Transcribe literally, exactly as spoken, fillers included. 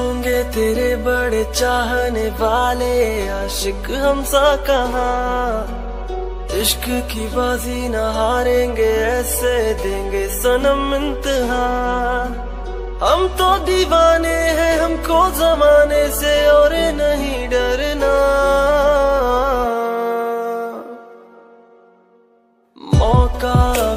होंगे तेरे बड़े चाहने वाले, आशिक हम सा कहाँ। इश्क की बाजी न हारेंगे, ऐसे देंगे सनम इम्तिहान। हम तो दीवाने हैं, हमको जमाने से और नहीं डरना। मौका